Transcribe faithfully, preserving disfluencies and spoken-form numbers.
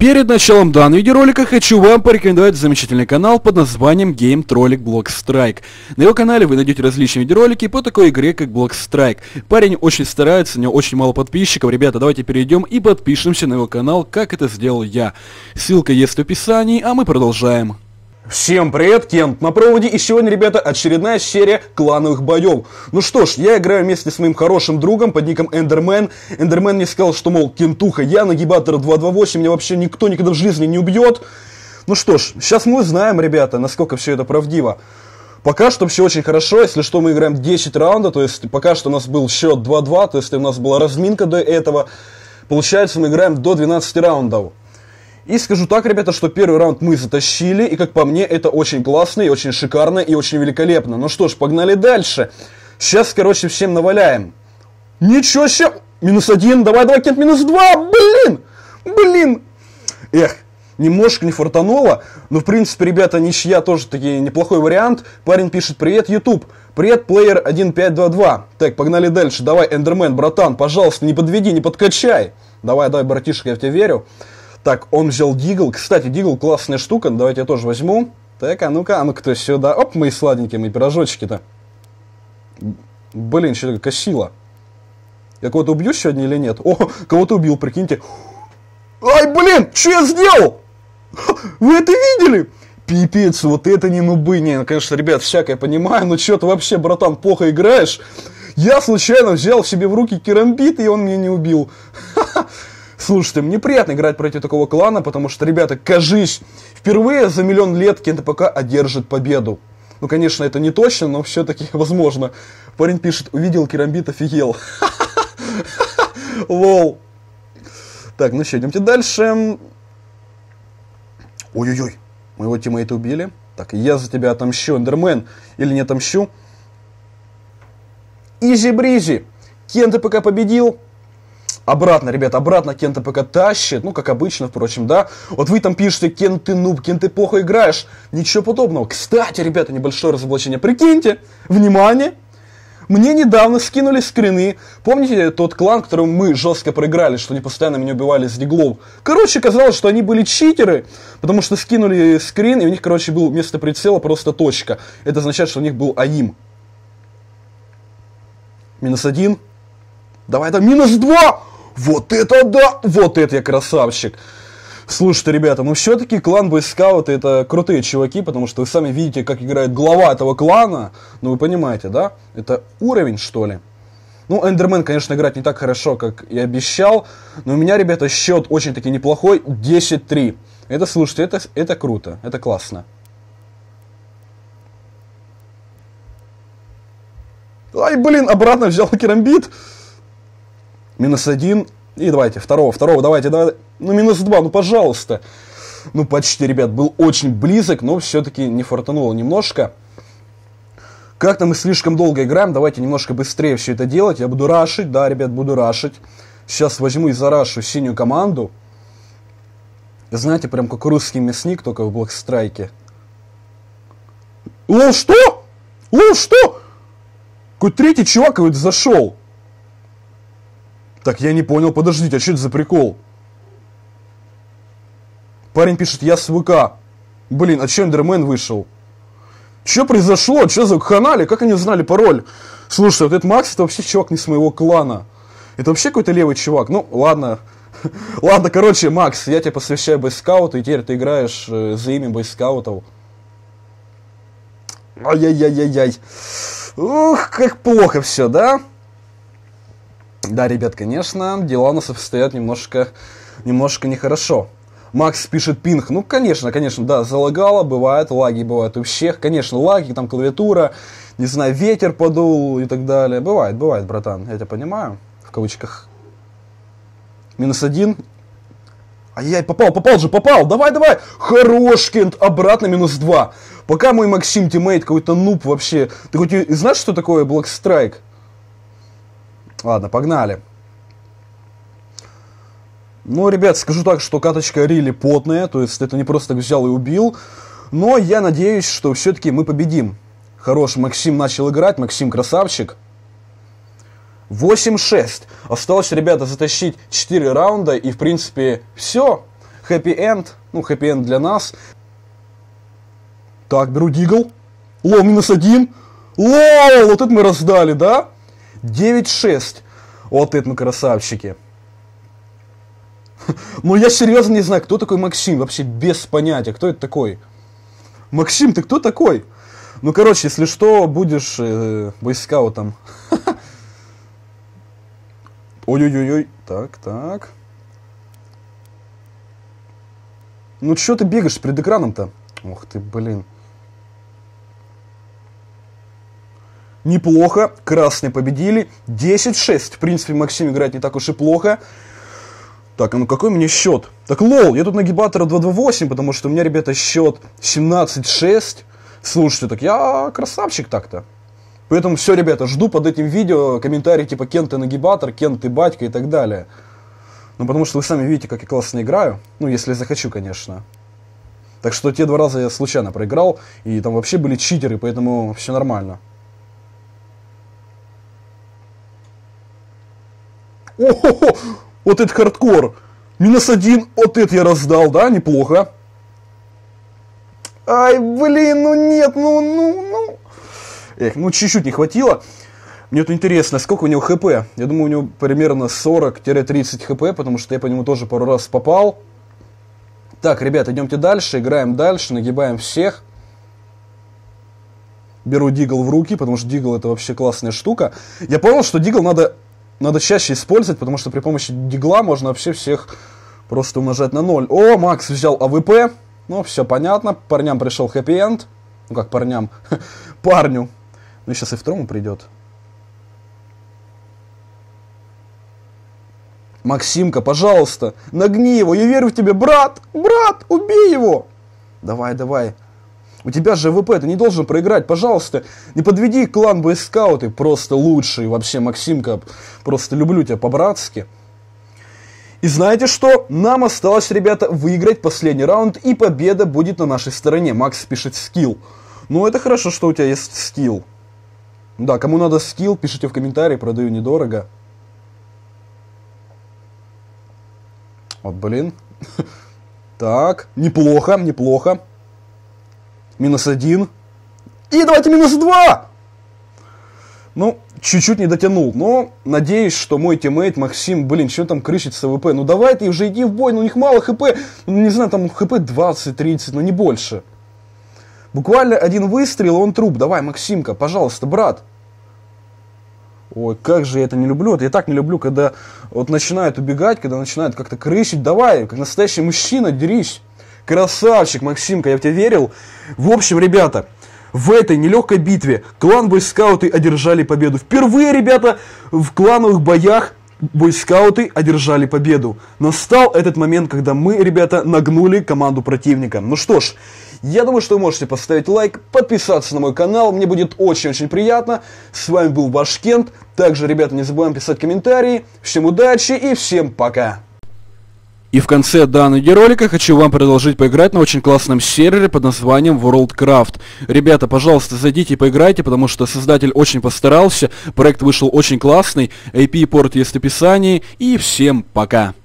Перед началом данного видеоролика хочу вам порекомендовать замечательный канал под названием Game Trollic Block Strike. На его канале вы найдете различные видеоролики по такой игре, как Block Strike. Парень очень старается, у него очень мало подписчиков. Ребята, давайте перейдем и подпишемся на его канал, как это сделал я. Ссылка есть в описании, а мы продолжаем. Всем привет, Кент на проводе, и сегодня, ребята, очередная серия клановых боев. Ну что ж, я играю вместе с моим хорошим другом под ником Эндермен. Эндермен мне сказал, что, мол, Кентуха, я нагибатор два два восемь, меня вообще никто никогда в жизни не убьет. Ну что ж, сейчас мы узнаем, ребята, насколько все это правдиво. Пока что все очень хорошо, если что, мы играем десять раундов, то есть пока что у нас был счет два два, то есть у нас была разминка до этого. Получается, мы играем до двенадцати раундов. И скажу так, ребята, что первый раунд мы затащили, и как по мне, это очень классно, и очень шикарно, и очень великолепно. Ну что ж, погнали дальше. Сейчас, короче, всем наваляем. Ничего себе! Минус один, давай, давай, Кент, минус два, блин! Блин! Эх, немножко не фартануло, но в принципе, ребята, ничья тоже таки неплохой вариант. Парень пишет: привет, YouTube, привет, плеер один пять два два. Так, погнали дальше, давай, Эндермен, братан, пожалуйста, не подведи, не подкачай. Давай, давай, братишка, я в тебя верю. Так, он взял Дигл. Кстати, Дигл классная штука. Давайте я тоже возьму. Так, а ну-ка, а ну-ка, кто сюда. Оп, мои сладенькие, мои пирожочки-то. Блин, что такое косило. Я кого-то убью сегодня или нет? О, кого-то убил, прикиньте. Ай, блин, что я сделал? Вы это видели? Пипец, вот это не нубы. Не, ну, конечно, ребят, всякое понимаю, но что ты вообще, братан, плохо играешь? Я случайно взял себе в руки керамбит, и он меня не убил. Слушайте, мне приятно играть против такого клана, потому что, ребята, кажись, впервые за миллион лет КентПК одержит победу. Ну, конечно, это не точно, но все-таки возможно. Парень пишет: увидел керамбит, офигел. Лол. Так, ну что, идемте дальше. Ой-ой-ой, моего тиммейта убили. Так, я за тебя отомщу, Эндермен, или не отомщу. Изи-бризи. КентПК победил. Обратно, ребят, обратно КентПК тащит, ну, как обычно, впрочем, да. Вот вы там пишете: Кент, ты нуб, Кент, ты плохо играешь. Ничего подобного. Кстати, ребята, небольшое разоблачение. Прикиньте, внимание, мне недавно скинули скрины. Помните тот клан, которым мы жестко проиграли, что они постоянно меня убивали с диглов? Короче, казалось, что они были читеры, потому что скинули скрин, и у них, короче, был вместо прицела просто точка. Это означает, что у них был АИМ. Минус один. Давай, это минус два! Вот это да! Вот это я красавчик! Слушайте, ребята, ну все-таки клан бойскауты это крутые чуваки, потому что вы сами видите, как играет глава этого клана. Ну вы понимаете, да? Это уровень, что ли? Ну, Эндермен, конечно, играть не так хорошо, как и обещал. Но у меня, ребята, счет очень-таки неплохой. десять три. Это, слушайте, это, это круто. Это классно. Ай, блин, обратно взял керамбит. Минус один. И давайте, второго, второго, давайте, давайте. Ну, минус два, ну, пожалуйста. Ну, почти, ребят, был очень близок, но все-таки не фартануло немножко. Как-то мы слишком долго играем, давайте немножко быстрее все это делать. Я буду рашить, да, ребят, буду рашить. Сейчас возьму и зарашу синюю команду. Знаете, прям как русский мясник, только в блокстрайке. Лол, что? Лол, что? Какой третий чувак какой-то зашел. Так, я не понял, подождите, а что это за прикол? Парень пишет: я с ВК. Блин, а че Эндермен вышел? Что произошло? Что за канале? Как они узнали пароль? Слушай, вот этот Макс, это вообще чувак не с моего клана. Это вообще какой-то левый чувак. Ну, ладно. Ладно, короче, Макс, я тебя посвящаю бойскауту, и теперь ты играешь э, за имя бойскаутов. Ай-яй-яй-яй-яй. Ух, как плохо все, да? Да, ребят, конечно, дела у нас обстоят немножко, немножко нехорошо. Макс пишет: пинг. Ну, конечно, конечно, да, залагало, бывает, лаги бывают у всех. Конечно, лаги, там клавиатура, не знаю, ветер подул и так далее. Бывает, бывает, братан, я тебя понимаю, в кавычках. Минус один. Ай-яй, попал, попал же, попал, давай, давай. Хорош, Кент, обратно минус два. Пока мой Максим тиммейт какой-то нуб вообще. Ты хоть и знаешь, что такое Block Strike? Ладно, погнали. Ну, ребят, скажу так, что каточка рили потная, то есть это не просто так взял и убил. Но я надеюсь, что все-таки мы победим. Хорош, Максим начал играть, Максим красавчик. восемь шесть. Осталось, ребята, затащить четыре раунда, и в принципе все. хэппи-энд. Ну, хэппи-энд для нас. Так, беру дигл. Лол, минус один. Лол, вот это мы раздали, да? девять шесть. Вот это мы красавчики. Ну, я серьезно не знаю, кто такой Максим. Вообще без понятия, кто это такой. Максим, ты кто такой? Ну, короче, если что, будешь э, бойскаутом. Ой-ой-ой-ой. Так, так. Ну, чё ты бегаешь перед экраном-то? Ох ты, блин. Неплохо. Красные победили. десять шесть. В принципе, Максим играет не так уж и плохо. Так, а ну какой у меня счет? Так, лол, я тут нагибатора два два восемь, потому что у меня, ребята, счет семнадцать шесть. Слушайте, так я красавчик так-то. Поэтому все, ребята, жду под этим видео комментарии типа Кен ты нагибатор, Кен ты батька и так далее. Ну, потому что вы сами видите, как я классно играю. Ну, если захочу, конечно. Так что те два раза я случайно проиграл, и там вообще были читеры, поэтому все нормально. О-хо-хо! Вот это хардкор! Минус один, вот это я раздал, да? Неплохо. Ай, блин, ну нет, ну, ну, ну. Эх, ну чуть-чуть не хватило. Мне тут интересно, сколько у него хп? Я думаю, у него примерно сорок-тридцать хп, потому что я по нему тоже пару раз попал. Так, ребят, идемте дальше, играем дальше, нагибаем всех. Беру дигл в руки, потому что дигл это вообще классная штука. Я понял, что дигл надо... Надо чаще использовать, потому что при помощи дигла можно вообще всех просто умножать на ноль. О, Макс взял АВП. Ну, все понятно. Парням пришел хэппи-энд. Ну, как парням? Парню. Ну, сейчас и второму придет. Максимка, пожалуйста, нагни его. Я верю в тебя, брат. Брат, убей его. Давай, давай. У тебя же АВП, ты не должен проиграть, пожалуйста. Не подведи клан бойскауты, просто лучший. Вообще, Максимка, просто люблю тебя по-братски. И знаете что? Нам осталось, ребята, выиграть последний раунд, и победа будет на нашей стороне. Макс пишет скилл. Ну, это хорошо, что у тебя есть скилл. Да, кому надо скилл, пишите в комментарии, продаю недорого. Вот, блин. Так, неплохо, неплохо. Минус один. И давайте минус два. Ну, чуть-чуть не дотянул. Но надеюсь, что мой тиммейт Максим, блин, что там крышит с АВП. Ну давай ты уже иди в бой, ну у них мало хп. Ну не знаю, там хп двадцать-тридцать, но не больше. Буквально один выстрел, он труп. Давай, Максимка, пожалуйста, брат. Ой, как же я это не люблю. Это я так не люблю, когда вот начинают убегать, когда начинают как-то крышить. Давай, как настоящий мужчина, дерись. Красавчик, Максимка, я в тебя верил. В общем, ребята, в этой нелегкой битве клан бойскауты одержали победу. Впервые, ребята, в клановых боях бойскауты одержали победу. Настал этот момент, когда мы, ребята, нагнули команду противника. Ну что ж, я думаю, что вы можете поставить лайк, подписаться на мой канал. Мне будет очень-очень приятно. С вами был ваш Кент. Также, ребята, не забываем писать комментарии. Всем удачи и всем пока. И в конце данного видеоролика хочу вам предложить поиграть на очень классном сервере под названием Worldcraft. Ребята, пожалуйста, зайдите и поиграйте, потому что создатель очень постарался, проект вышел очень классный, ай пи-порт есть в описании, и всем пока.